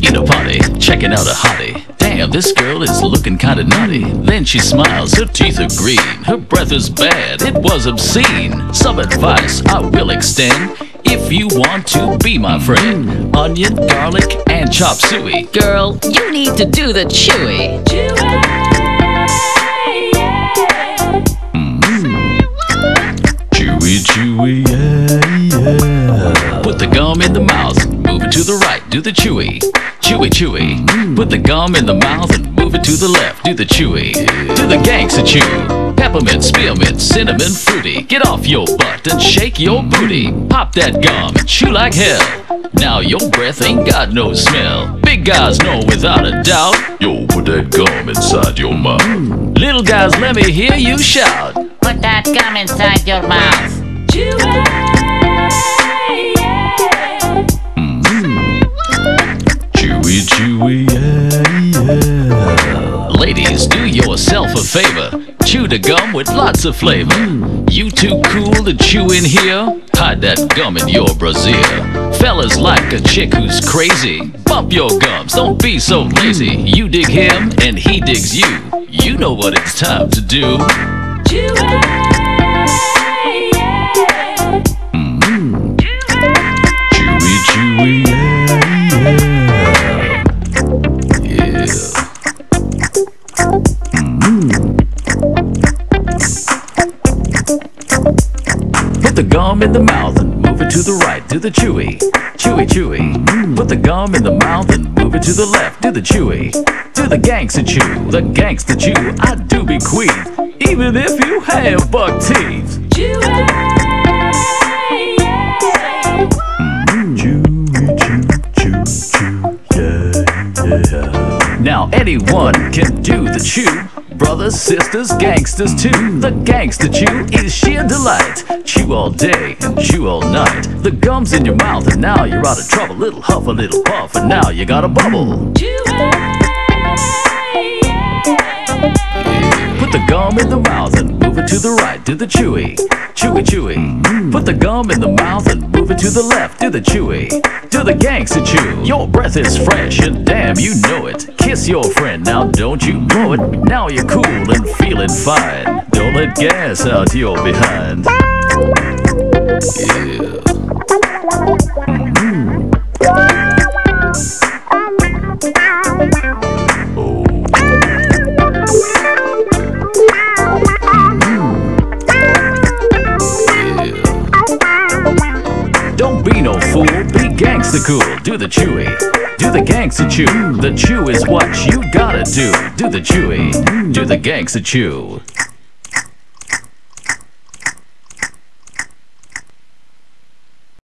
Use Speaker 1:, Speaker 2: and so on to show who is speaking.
Speaker 1: In a party, checking out a hottie. Damn, this girl is looking kinda naughty. Then she smiles, her teeth are green. Her breath is bad, it was obscene. Some advice I will extend. If you want to be my friend, onion, garlic, and chop suey.
Speaker 2: Girl, you need to do the chewy.
Speaker 1: Chewy, chewy, yeah. Put the gum in the mouth, move it to the right, do the chewy. Chewy, chewy. Put the gum in the mouth and move it to the left, do the chewy. Do the gangsta chew. Peppermint, spearmint, cinnamon, fruity. Get off your butt and shake your booty. Pop that gum and chew like hell. Now your breath ain't got no smell. Big guys know without a doubt. Yo, put that gum inside your mouth. Little guys, let me hear you shout.
Speaker 2: Put that gum inside your mouth.
Speaker 1: Chewy, chewy, yeah. Ladies, do yourself a favor. Chew the gum with lots of flavor. You too cool to chew in here? Hide that gum in your brassiere. Fellas like a chick who's crazy. Bump your gums, don't be so lazy. You dig him and he digs you. You know what it's time to do. Chewy, chewy, yeah. Put the gum in the mouth and move it to the right, do the chewy. Chewy, chewy. Put the gum in the mouth and move it to the left, do the chewy. Do the gangsta chew, the gangsta chew. I do bequeath, even if you have buck teeth. Chewy, chew, chew, yeah. Now anyone can do the chew. Brothers, sisters, gangsters too. The gangsta chew is sheer delight. Chew all day and chew all night. The gum's in your mouth and now you're out of trouble. Little huff, a little puff, and now you got a bubble. Put the gum in the mouth and move it to the right, do the chewy. Chewy, chewy. Put the gum in the mouth and move it to the left, do the chewy. Do the gangsta chew. Your breath is fresh and damn, you know it. Kiss your friend, now don't you blow it. Now you're cool and feeling fine. Don't let gas out your behind. Yeah. Don't be no fool, be gangsta cool. Do the chewy, do the gangsta chew. The chew is what you gotta do. Do the chewy, do the gangsta chew.